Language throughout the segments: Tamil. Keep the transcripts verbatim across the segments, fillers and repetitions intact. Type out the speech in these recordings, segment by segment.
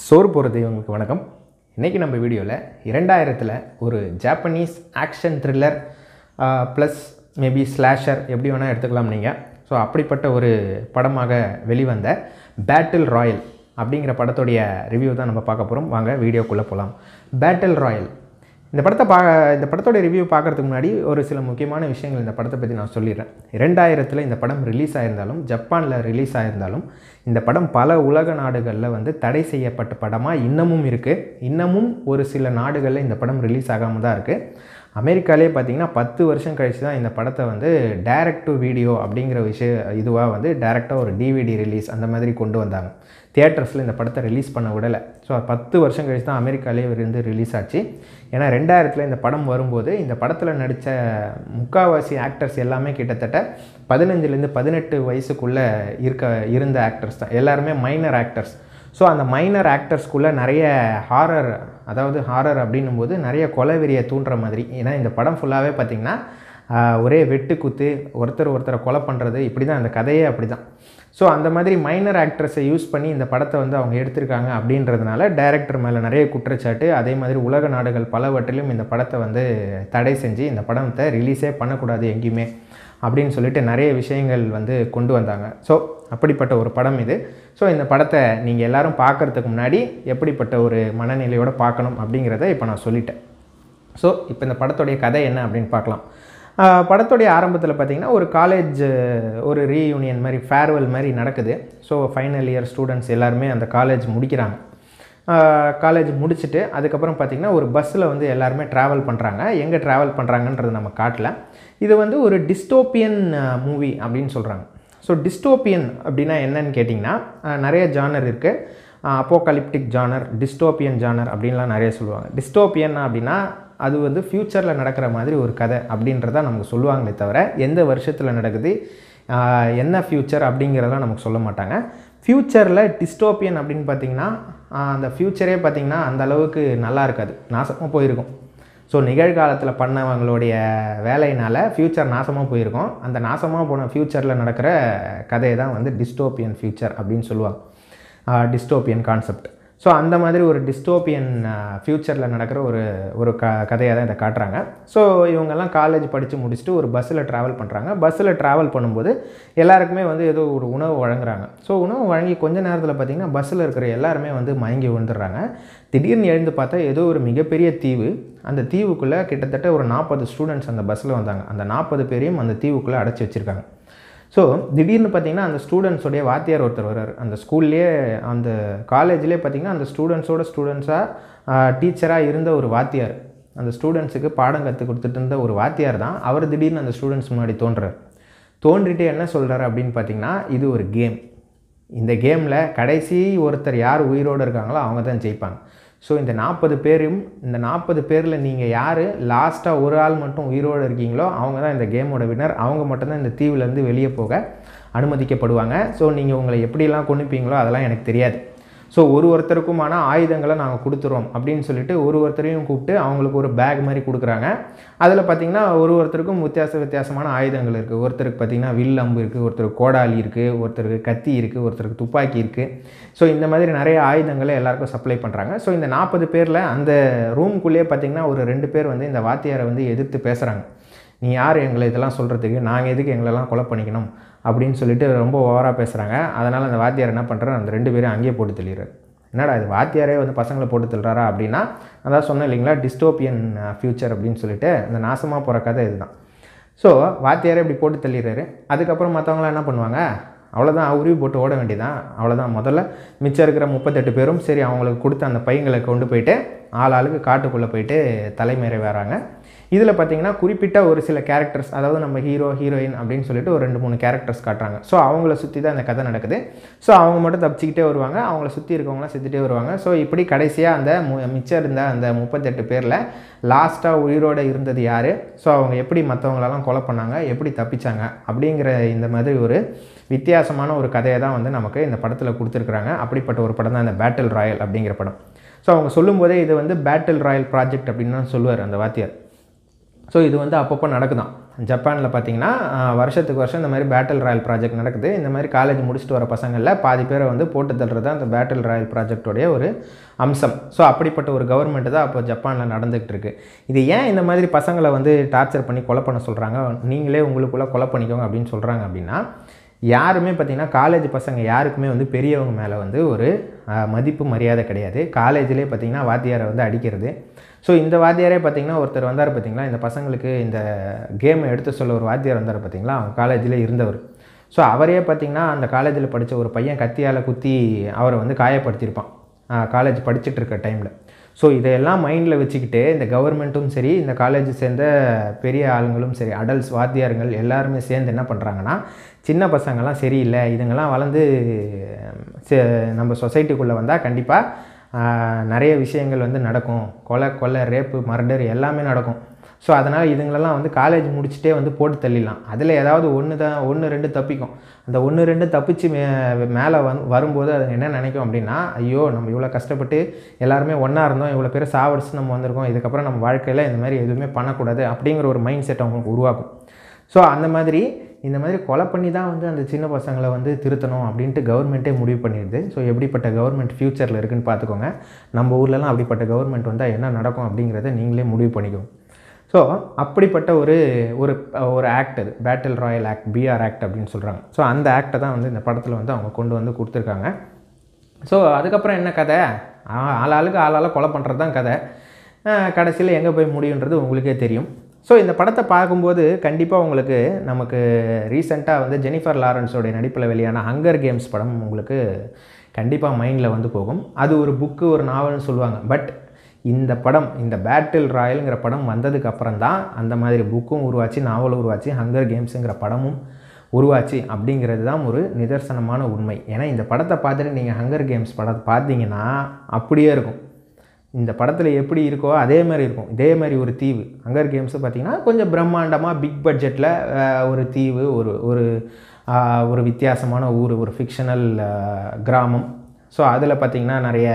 சோறு போகிறது உங்களுக்கு வணக்கம். இன்றைக்கி நம்ம வீடியோவில் இரண்டாயிரத்தில் ஒரு Japanese action thriller plus maybe slasher எப்படி வேணால் எடுத்துக்கலாம் நீங்கள். ஸோ அப்படிப்பட்ட ஒரு படமாக வெளிவந்த பேட்டில் ராயல் அப்படிங்கிற படத்துடைய ரிவ்யூ தான் நம்ம பார்க்க போகிறோம். வாங்க வீடியோக்குள்ளே போகலாம். பேட்டில் ராயல் இந்த படத்தை பா இந்த படத்தோடைய ரிவ்யூ பார்க்குறதுக்கு முன்னாடி ஒரு சில முக்கியமான விஷயங்கள் இந்த படத்தை பற்றி நான் சொல்லிடுறேன். இரண்டாயிரத்தில் இந்த படம் ரிலீஸ் ஆகியிருந்தாலும், ஜப்பானில் ரிலீஸ் ஆகியிருந்தாலும், இந்த படம் பல உலக நாடுகளில் வந்து தடை செய்யப்பட்ட படமாக இன்னமும் இருக்குது. இன்னமும் ஒரு சில நாடுகளில் இந்த படம் ரிலீஸ் ஆகாமல் தான் இருக்குது. அமெரிக்காலே பார்த்திங்கன்னா பத்து வருஷம் கழித்து தான் இந்த படத்தை வந்து டைரக்ட் டு வீடியோ அப்படிங்கிற விஷய இதுவாக வந்து டைரெக்டாக ஒரு டிவிடி ரிலீஸ் அந்த மாதிரி கொண்டு வந்தாங்க. தியேட்டர்ஸில் இந்த படத்தை ரிலீஸ் பண்ண விடலை. ஸோ பத்து வருஷம் கழித்து தான் அமெரிக்காலே இருந்து ரிலீஸ் ஆச்சு. ஏன்னா ரெண்டாயிரத்தில் இந்த படம் வரும்போது இந்த படத்தில் நடித்த முக்கால்வாசி ஆக்டர்ஸ் எல்லாமே கிட்டத்தட்ட பதினஞ்சுலேருந்து பதினெட்டு வயசுக்குள்ளே இருக்க இருந்த ஆக்டர்ஸ் தான். எல்லாருமே மைனர் ஆக்டர்ஸ். ஸோ அந்த மைனர் ஆக்டர்ஸ்குள்ளே நிறைய ஹாரர், அதாவது ஹாரர் அப்படின்னும் போது நிறைய கொலைவெறியை தூண்டுற மாதிரி. ஏன்னா இந்த படம் ஃபுல்லாகவே பார்த்திங்கன்னா ஒரே வெட்டு குத்து, ஒருத்தர் ஒருத்தரை கொலை பண்ணுறது, இப்படி தான் அந்த கதையே அப்படி தான். ஸோ அந்த மாதிரி மைனர் ஆக்ட்ரஸை யூஸ் பண்ணி இந்த படத்தை வந்து அவங்க எடுத்திருக்காங்க அப்படின்றதுனால டைரக்டர் மேலே நிறைய குற்றச்சாட்டு. அதே மாதிரி உலக நாடுகள் பலவற்றிலும் இந்த படத்தை வந்து தடை செஞ்சு இந்த படத்தை ரிலீஸே பண்ணக்கூடாது எங்கேயுமே அப்படின்னு சொல்லிட்டு நிறைய விஷயங்கள் வந்து கொண்டு வந்தாங்க. ஸோ அப்படிப்பட்ட ஒரு படம் இது. ஸோ இந்த படத்தை நீங்கள் எல்லோரும் பார்க்குறதுக்கு முன்னாடி எப்படிப்பட்ட ஒரு மனநிலையோடு பார்க்கணும் அப்படிங்கிறத இப்போ நான் சொல்லிட்டேன். ஸோ இப்போ இந்த படத்துடைய கதை என்ன அப்படின்னு பார்க்கலாம். படத்துடைய ஆரம்பத்தில் பார்த்திங்கன்னா ஒரு காலேஜ் ஒரு ரீயூனியன் மாதிரி, ஃபேர்வெல் மாதிரி நடக்குது. ஸோ ஃபைனல் இயர் ஸ்டூடெண்ட்ஸ் எல்லாருமே அந்த காலேஜ் முடிக்கிறாங்க. காலேஜ் முடிச்சுட்டு அதுக்கப்புறம் பார்த்திங்கன்னா ஒரு பஸ்ஸில் வந்து எல்லாருமே ட்ராவல் பண்ணுறாங்க. எங்கே ட்ராவல் பண்ணுறாங்கன்றது நம்ம காட்டல. இது வந்து ஒரு டிஸ்டோப்பியன் மூவி அப்படின்னு சொல்கிறாங்க. ஸோ டிஸ்டோப்பியன் அப்படின்னா என்னன்னு கேட்டிங்கன்னா நிறைய ஜானர் இருக்குது. அப்போகலிப்டிக் ஜானர், டிஸ்டோப்பியன் ஜானர் அப்படின்லாம் நிறைய சொல்லுவாங்க. டிஸ்டோப்பியன் அப்படின்னா அது வந்து ஃப்யூச்சரில் நடக்கிற மாதிரி ஒரு கதை அப்படின்றத நமக்கு சொல்லுவாங்களே தவிர எந்த வருஷத்தில் நடக்குது, என்ன ஃப்யூச்சர் அப்படிங்கிறதெல்லாம் நமக்கு சொல்ல மாட்டாங்க. ஃப்யூச்சரில் டிஸ்டோப்பியன் அப்படின்னு பார்த்திங்கன்னா அந்த ஃப்யூச்சரே பார்த்திங்கன்னா அந்த அளவுக்கு நல்லா இருக்காது, நாசமாக போயிருக்கும். ஸோ நிகழ்காலத்தில் பண்ணவங்களுடைய வேலையினால் ஃப்யூச்சர் நாசமாக போயிருக்கும். அந்த நாசமாக போன ஃப்யூச்சரில் நடக்கிற கதையை தான் வந்து டிஸ்டோப்பியன் ஃப்யூச்சர் அப்படின்னு சொல்லுவாங்க, டிஸ்டோப்பியன் கான்செப்ட். ஸோ அந்த மாதிரி ஒரு டிஸ்டோப்பியன் ஃப்யூச்சரில் நடக்கிற ஒரு ஒரு க கதையாக தான் இதை காட்டுறாங்க. ஸோ இவங்கெல்லாம் காலேஜ் படித்து முடிச்சுட்டு ஒரு பஸ்ஸில் ட்ராவல் பண்ணுறாங்க. பஸ்ஸில் ட்ராவல் பண்ணும்போது எல்லாருக்குமே வந்து ஏதோ ஒரு உணவு வழங்குறாங்க. ஸோ உணவு வழங்கி கொஞ்ச நேரத்தில் பார்த்திங்கன்னா பஸ்ஸில் இருக்கிற எல்லாருமே வந்து மயங்கி விழுந்துடுறாங்க. திடீர்னு எழுந்து பார்த்தா ஏதோ ஒரு மிகப்பெரிய தீவு. அந்த தீவுக்குள்ளே கிட்டத்தட்ட ஒரு நாற்பது ஸ்டூடெண்ட்ஸ் அந்த பஸ்ஸில் வந்தாங்க. அந்த நாற்பது பேரையும் அந்த தீவுக்குள்ளே அடைச்சி வச்சுருக்காங்க. ஸோ திடீர்னு பார்த்திங்கன்னா அந்த ஸ்டூடெண்ட்ஸோடைய வாத்தியார் ஒருத்தர் வர்றார். அந்த ஸ்கூல்லேயே, அந்த காலேஜ்லேயே பார்த்திங்கன்னா அந்த ஸ்டூடெண்ட்ஸோட ஸ்டூடெண்ட்ஸாக டீச்சராக இருந்த ஒரு வாத்தியார், அந்த ஸ்டூடெண்ட்ஸுக்கு பாடம் கற்றுக் கொடுத்துட்டு இருந்த ஒரு வாத்தியார் தான் அவர் திடீர்னு அந்த ஸ்டூடெண்ட்ஸ் முன்னாடி தோன்றுறார். தோன்றிட்டு என்ன சொல்கிறாரு அப்படின்னு பார்த்திங்கன்னா, இது ஒரு கேம். இந்த கேமில் கடைசி ஒருத்தர் யார் உயிரோடு இருக்காங்களோ அவங்க தான் ஜெயிப்பாங்க. ஸோ இந்த நாற்பது பேரும், இந்த நாற்பது பேரில் நீங்கள் யார் லாஸ்ட்டாக ஒரு ஆள் மட்டும் உயிரோடு இருக்கீங்களோ அவங்க தான் இந்த கேமோட வின்னர். அவங்க மட்டும்தான் இந்த தீவுலேருந்து வெளியே போக அனுமதிக்கப்படுவாங்க. ஸோ நீங்கள் உங்களை எப்படிலாம் கொண்டுப்பீங்களோ அதெல்லாம் எனக்கு தெரியாது. ஸோ ஒரு ஒருத்தருக்குமான ஆயுதங்களை நாங்கள் கொடுத்துறோம் அப்படின்னு சொல்லிட்டு ஒரு ஒருத்தரையும் கூப்பிட்டு அவங்களுக்கு ஒரு பேக் மாதிரி கொடுக்குறாங்க. அதில் பார்த்திங்கன்னா ஒரு ஒருத்தருக்கும் வித்தியாச வித்தியாசமான ஆயுதங்கள் இருக்குது. ஒருத்தருக்கு பார்த்திங்கன்னா வில் அம்பு இருக்குது, ஒருத்தருக்கு கோடாலி இருக்குது, ஒருத்தருக்கு கத்தி இருக்குது, ஒருத்தருக்கு துப்பாக்கி இருக்குது. ஸோ இந்த மாதிரி நிறைய ஆயுதங்களை எல்லாருக்கும் சப்ளை பண்ணுறாங்க. ஸோ இந்த நாற்பது பேரில் அந்த ரூம்குள்ளேயே பார்த்திங்கன்னா ஒரு ரெண்டு பேர் வந்து இந்த வாத்தியாரை வந்து எதிர்த்து பேசுகிறாங்க. நீ யார் எங்களை இதெல்லாம் சொல்கிறதுக்கு, நாங்கள் எதுக்கு எங்களெல்லாம் கொலை பண்ணிக்கணும் அப்படின்னு சொல்லிட்டு ரொம்ப ஓவராக பேசுகிறாங்க. அதனால் அந்த வாத்தியார் என்ன பண்ணுறாரு, அந்த ரெண்டு பேரும் அங்கேயே போட்டு தள்ளிடுறாரு. என்னடா இது வாத்தியாரே வந்து பசங்களை போட்டு தள்ளுறாரா அப்படின்னா, அதான் சொன்னேன் இல்லைங்களா, டிஸ்டோப்பியன் ஃப்யூச்சர் அப்படின்னு சொல்லிட்டு அந்த நாசமாக போகிற கதை இதுதான். ஸோ வாத்தியாரே இப்படி போட்டு தள்ளிடுறாரு. அதுக்கப்புறம் மற்றவங்களாம் என்ன பண்ணுவாங்க, அவ்வளோதான் உருவி போட்டு ஓட வேண்டியதான். அவ்வளோதான். முதல்ல மிச்சம் இருக்கிற முப்பத்தெட்டு பேரும் சரி அவங்களுக்கு கொடுத்த அந்த பையங்களை கொண்டு போயிட்டு ஆள் ஆளுக்கு காட்டுக்குள்ளே போயிட்டு தலைமறை வராங்க. இதில் பார்த்திங்கன்னா குறிப்பிட்ட ஒரு சில கேரக்டர்ஸ், அதாவது நம்ம ஹீரோ ஹீரோயின் அப்படின்னு சொல்லிட்டு ஒரு ரெண்டு மூணு கேரக்டர்ஸ் காட்டுறாங்க. ஸோ அவங்கள சுற்றி தான் இந்த கதை நடக்குது. ஸோ அவங்க மட்டும் தப்பிச்சிக்கிட்டே வருவாங்க, அவங்கள சுற்றி இருக்கவங்களாம் செத்துகிட்டே வருவாங்க. ஸோ இப்படி கடைசியாக அந்த மு மிச்சம் இருந்த அந்த முப்பத்தெட்டு பேரில் லாஸ்ட்டாக உயிரோடு இருந்தது யார், ஸோ அவங்க எப்படி மற்றவங்களெல்லாம் கொலை பண்ணாங்க, எப்படி தப்பிச்சாங்க அப்படிங்கிற இந்த மாதிரி ஒரு வித்தியாசமான ஒரு கதையை தான் வந்து நமக்கு இந்த படத்தில் கொடுத்துருக்குறாங்க. அப்படிப்பட்ட ஒரு படம் தான் இந்த பேட்டில் ராயல் அப்படிங்கிற படம். ஸோ அவங்க சொல்லும்போதே இது வந்து பேட்டில் ராயல் ப்ராஜெக்ட் அப்படின்னு தான் சொல்லுவார் அந்த வாத்தியார். ஸோ இது வந்து அப்பப்போ நடக்குதான். ஜப்பானில் பார்த்தீங்கன்னா வருஷத்துக்கு வருஷம் இந்த மாதிரி பேட்டில் ராயல் ப்ராஜெக்ட் நடக்குது. இந்த மாதிரி காலேஜ் முடிச்சுட்டு வர பசங்களில் பாதி பேரை வந்து போட்டு தள்ளுறது தான் அந்த பேட்டில் ராயல் ப்ராஜெக்டோடைய ஒரு அம்சம். ஸோ அப்படிப்பட்ட ஒரு கவர்மெண்ட் தான் அப்போ ஜப்பானில் நடந்துகிட்டு இருக்கு. இது ஏன் இந்த மாதிரி பசங்களை வந்து டார்ச்சர் பண்ணி கொலை பண்ண சொல்கிறாங்க, நீங்களே உங்களுக்குள்ளே கொலை பண்ணிக்கோங்க அப்படின்னு சொல்கிறாங்க அப்படின்னா, யாருமே பார்த்திங்கன்னா காலேஜ் பசங்க யாருக்குமே வந்து பெரியவங்க மேலே வந்து ஒரு மதிப்பு மரியாதை கிடையாது. காலேஜ்லேயே பார்த்திங்கன்னா வாத்தியாரை வந்து அடிக்கிறது. ஸோ இந்த வாத்தியாரே பார்த்திங்கன்னா ஒருத்தர் வந்தார் பார்த்திங்களா, இந்த பசங்களுக்கு இந்த கேமை எடுத்து சொல்ல ஒரு வாத்தியார் வந்தார் பார்த்திங்களா, அவங்க காலேஜில் இருந்தவர். ஸோ அவரே பார்த்திங்கன்னா அந்த காலேஜில் படித்த ஒரு பையன் கத்தியால் குத்தி அவரை வந்து காயப்படுத்தியிருப்பான் காலேஜ் படிச்சுட்டு இருக்க டைமில். ஸோ இதையெல்லாம் மைண்டில் வச்சுக்கிட்டு இந்த கவர்மெண்ட்டும் சரி, இந்த காலேஜ் சேர்ந்த பெரிய ஆளுங்களும் சரி, அடல்ட்ஸ் வாத்தியாருங்கள் எல்லாருமே சேர்ந்து என்ன பண்ணுறாங்கன்னா, சின்ன பசங்கள்லாம் சரியில்லை, இதுங்கெல்லாம் வளர்ந்து நம்ம சொசைட்டிக்குள்ளே வந்தால் கண்டிப்பாக நிறைய விஷயங்கள் வந்து நடக்கும், கொலை கொலை ரேப்பு மர்டர் எல்லாமே நடக்கும். ஸோ அதனால் இதுங்களெல்லாம் வந்து காலேஜ் முடிச்சுட்டே வந்து போட்டு தள்ளிடலாம். அதில் ஏதாவது ஒன்று தான் ஒன்று ரெண்டு தப்பிக்கும். அந்த ஒன்று ரெண்டு தப்பிச்சு மே மேலே வந் வரும்போது அது என்ன நினைக்கும் அப்படின்னா, ஐயோ நம்ம இவ்வளோ கஷ்டப்பட்டு எல்லாருமே ஒன்றா இருந்தோம், இவ்வளோ பேர் சாவடிச்சு நம்ம வந்திருக்கோம், இதுக்கப்புறம் நம்ம வாழ்க்கையில் இந்த மாதிரி எதுவுமே பண்ணக்கூடாது அப்படிங்கிற ஒரு மைண்ட் செட் அவங்களுக்கு உருவாக்கும். ஸோ அந்த மாதிரி இந்த மாதிரி கொலை பண்ணி தான் வந்து அந்த சின்ன பசங்களை வந்து திருத்தணும் அப்படின்ட்டு கவர்மெண்ட்டே முடிவு பண்ணிடுது. ஸோ எப்படிப்பட்ட கவர்மெண்ட் ஃப்யூச்சரில் இருக்குதுன்னு பார்த்துக்கோங்க. நம்ம ஊர்லலாம் அப்படிப்பட்ட கவர்மெண்ட் வந்தால் என்ன நடக்கும் அப்படிங்கிறத நீங்களே முடிவு பண்ணிக்கோங்க. ஸோ அப்படிப்பட்ட ஒரு ஒரு ஒரு ஆக்ட் அது battle royale act, BR act அப்படின்னு சொல்கிறாங்க. ஸோ அந்த ஆக்டை தான் வந்து இந்த படத்தில் வந்து அவங்க கொண்டு வந்து கொடுத்துருக்காங்க. ஸோ அதுக்கப்புறம் என்ன கதை, ஆளாளுக்கு ஆளால் கொலை பண்ணுறது தான் கதை. கடைசியில் எங்கே போய் முடியுன்றது உங்களுக்கே தெரியும். ஸோ இந்த படத்தை பார்க்கும்போது கண்டிப்பாக உங்களுக்கு நமக்கு ரீசெண்டாக வந்து ஜெனிஃபர் லாரன்ஸோடைய நடிப்பில் வெளியான ஹங்கர் கேம்ஸ் படம் உங்களுக்கு கண்டிப்பாக மைண்டில் வந்து போகும். அது ஒரு புக்கு ஒரு நாவல்னு சொல்லுவாங்க. பட் இந்த படம், இந்த பேட்டில் ராயலுங்கிற படம் வந்ததுக்கு அப்புறம் தான் அந்த மாதிரி புக்கும் உருவாச்சு, நாவலும் உருவாச்சு, ஹங்கர் கேம்ஸுங்கிற படமும் உருவாச்சு அப்படிங்கிறது தான் ஒரு நிதர்சனமான உண்மை. ஏன்னா இந்த படத்தை பார்த்துட்டு நீங்கள் ஹங்கர் கேம்ஸ் படத்தை பார்த்தீங்கன்னா அப்படியே இருக்கும். இந்த படத்தில் எப்படி இருக்கோ அதே மாதிரி இருக்கும். இதே மாதிரி ஒரு தீவு ஹங்கர் கேம்ஸு பார்த்திங்கன்னா கொஞ்சம் பிரம்மாண்டமாக பிக் பட்ஜெட்டில் ஒரு தீவு, ஒரு ஒரு ஒரு வித்தியாசமான ஊர், ஒரு ஃபிக்ஷனல் கிராமம். ஸோ அதில் பார்த்திங்கன்னா நிறைய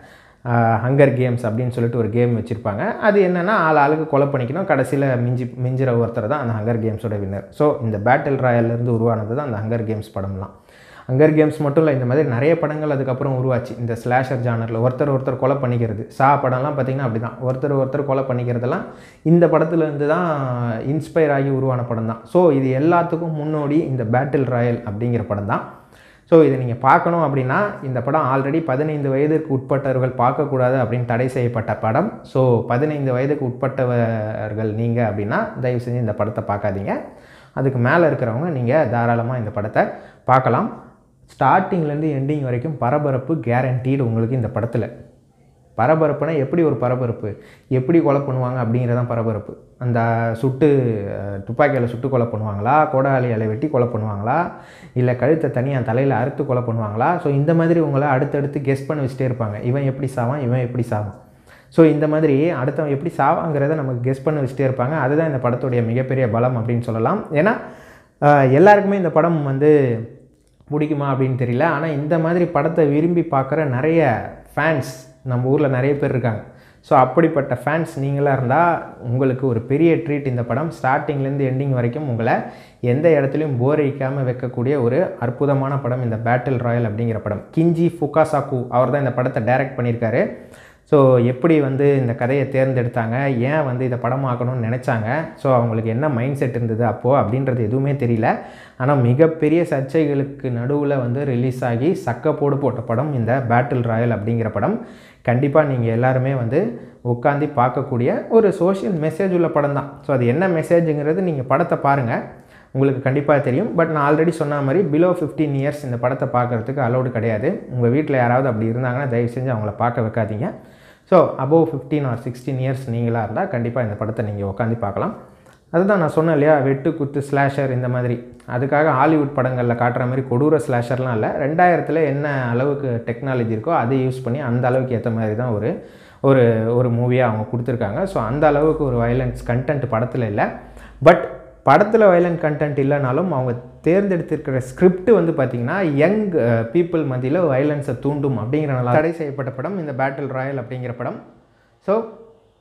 ஹங்கர் கேம்ஸ் அப்படின்னு சொல்லிட்டு ஒரு கேம் வச்சுருப்பாங்க. அது என்னென்னா ஆள் ஆளுக்கு கொலை பண்ணிக்கணும், கடைசியில் மிஞ்சி மிஞ்சிற ஒருத்தர் தான் அந்த ஹங்கர் கேம்ஸோட வின்னர். ஸோ இந்த பேட்டில் ராயல்லேருந்து உருவானது தான் அந்த ஹங்கர் கேம்ஸ் படம்லாம். ஹங்கர் கேம்ஸ் மட்டும் இல்லை, இந்த மாதிரி நிறைய படங்கள் அதுக்கப்புறம் உருவாச்சு. இந்த ஸ்லாஷர் ஜானரில் ஒருத்தர் ஒருத்தர் கொலை பண்ணிக்கிறது, சா படம்லாம் பார்த்திங்கன்னா அப்படி தான், ஒருத்தர் ஒருத்தர் கொலை பண்ணிக்கிறதெல்லாம் இந்த படத்துலேருந்து தான் இன்ஸ்பயர் ஆகி உருவான படம் தான். ஸோ இது எல்லாத்துக்கும் முன்னோடி இந்த பேட்டில் ராயல் அப்படிங்கிற படம் தான். ஸோ இதை நீங்கள் பார்க்கணும் அப்படின்னா இந்த படம் ஆல்ரெடி பதினைந்து வயதிற்கு உட்பட்டவர்கள் பார்க்கக்கூடாது அப்படின்னு தடை செய்யப்பட்ட படம். ஸோ பதினைந்து வயதுக்கு உட்பட்டவர்கள் நீங்கள் அப்படின்னா தயவு செஞ்சு இந்த படத்தை பார்க்காதீங்க. அதுக்கு மேலே இருக்கிறவங்க நீங்கள் தாராளமாக இந்த படத்தை பார்க்கலாம். ஸ்டார்டிங்லேருந்து எண்டிங் வரைக்கும் பரபரப்பு கேரண்டீடு உங்களுக்கு இந்த படத்தில். பரபரப்புனா எப்படி ஒரு பரபரப்பு, எப்படி கொலை பண்ணுவாங்க அப்படிங்கிறதான் பரபரப்பு. அந்த சுட்டு துப்பாக்கியில் சுட்டு கொலை பண்ணுவாங்களா, கோடாலியால் வெட்டி கொலை பண்ணுவாங்களா, இல்லை கழுத்தை தனியாக தலையில் அறுத்து கொலை பண்ணுவாங்களா. ஸோ இந்த மாதிரி உங்களை அடுத்தடுத்து கெஸ் பண்ண வச்சுட்டே இருப்பாங்க. இவன் எப்படி சாவான், இவன் எப்படி சாவான். ஸோ இந்த மாதிரி அடுத்தவன் எப்படி சாவாங்கிறத நமக்கு கெஸ் பண்ண வச்சுட்டே இருப்பாங்க. அதுதான் இந்த படத்துடைய மிகப்பெரிய பலம் அப்படின்னு சொல்லலாம். ஏன்னா எல்லாருக்குமே இந்த படம் வந்து பிடிக்குமா அப்படின்னு தெரியல. ஆனால் இந்த மாதிரி படத்தை விரும்பி பார்க்குற நிறைய ஃபேன்ஸ் நம்ம ஊரில் நிறைய பேர் இருக்காங்க. ஸோ அப்படிப்பட்ட ஃபேன்ஸ் நீங்களாக இருந்தால் உங்களுக்கு ஒரு பெரிய ட்ரீட் இந்த படம். ஸ்டார்டிங்லேருந்து எண்டிங் வரைக்கும் உங்களை எந்த இடத்துலையும் போர் அடிக்காமல் வைக்கக்கூடிய ஒரு அற்புதமான படம் இந்த பேட்டில் ராயல் அப்படிங்கிற படம். கிஞ்சி ஃபுகாசாக்கு அவர் தான் இந்த படத்தை டைரக்ட் பண்ணியிருக்காரு. ஸோ எப்படி வந்து இந்த கதையை தேர்ந்தெடுத்தாங்க, ஏன் வந்து இதை படமாக்கணும்னு நினச்சாங்க, ஸோ அவங்களுக்கு என்ன மைண்ட் செட் இருந்தது அப்போது அப்படின்றது எதுவுமே தெரியல. ஆனால் மிகப்பெரிய சர்ச்சைகளுக்கு நடுவில் வந்து ரிலீஸ் ஆகி சக்கப்போடு போட்ட படம் இந்த பேட்டில் ராயல் அப்படிங்கிற படம். கண்டிப்பாக நீங்கள் எல்லாருமே வந்து உட்காந்து பார்க்கக்கூடிய ஒரு சோஷியல் மெசேஜ் உள்ள படம் தான். ஸோ அது என்ன மெசேஜுங்கிறது நீங்கள் படத்தை பாருங்கள், உங்களுக்கு கண்டிப்பாக தெரியும். பட் நான் ஆல்ரெடி சொன்ன மாதிரி பிலோ ஃபிஃப்டீன் இயர்ஸ் இந்த படத்தை பார்க்குறதுக்கு அலௌடு கிடையாது. உங்கள் வீட்டில் யாராவது அப்படி இருந்தாங்கன்னா தயவு செஞ்சு அவங்கள பார்க்க வைக்காதீங்க. So above fifteen or sixteen years நீங்களாக இருந்தால் கண்டிப்பாக இந்த படத்தை நீங்கள் உட்காந்து பார்க்கலாம். அதுதான் நான் சொன்னேன் இல்லையா, வெட்டு குத்து ஸ்லாஷர் இந்த மாதிரி. அதுக்காக ஹாலிவுட் படங்களில் காட்டுற மாதிரி கொடூர ஸ்லாஷர்லாம் இல்லை. ரெண்டாயிரத்தில் என்ன அளவுக்கு டெக்னாலஜி இருக்கோ அதை யூஸ் பண்ணி அந்த அளவுக்கு ஏற்ற மாதிரி தான் ஒரு ஒரு ஒரு மூவியாக அவங்க கொடுத்துருக்காங்க. ஸோ அந்த அளவுக்கு ஒரு வயலன்ஸ் கண்டென்ட் படத்தில் இல்லை. பட் படத்தில் வயலண்ட் கண்டென்ட் இல்லைனாலும் அவங்க தேர்ந்தெடுத்திருக்கிற ஸ்கிரிப்ட் வந்து பார்த்திங்கன்னா யங் பீப்புள் மத்தியில் வயலன்ஸை தூண்டும் அப்படிங்கிறனால தடை செய்யப்பட்ட படம் இந்த பேட்டில் ராயல் அப்படிங்கிற படம். ஸோ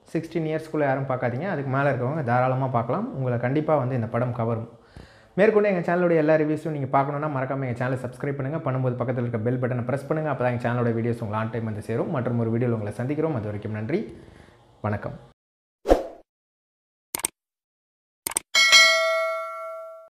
சிக்ஸ்டீன் இயர்ஸ்க்குள்ளே யாரும் பார்க்காதீங்க. அதுக்கு மேலே இருக்கவங்க தாராளமாக பார்க்கலாம். உங்களை கண்டிப்பாக வந்து இந்த படம் கவரும். மேற்கொண்டு எங்கள் சேனலுடைய எல்லா ரிவ்யூஸும் நீங்கள் பார்க்கணுன்னா மறக்காமல் எங்கள் சேனலை சப்ஸ்கிரைப் பண்ணுங்கள். பண்ணும்போது பக்கத்தில் இருக்க பெல் பட்டனை ப்ரெஸ் பண்ணுங்கள். அப்போ தான் எங்கள் சேனலோட வீடியோஸ் உங்களை ஆன் டைம் வந்து சேரும். மற்றும் ஒரு வீடியோவில் உங்களை சந்திக்கிறோம். அது வரைக்கும் நன்றி, வணக்கம்.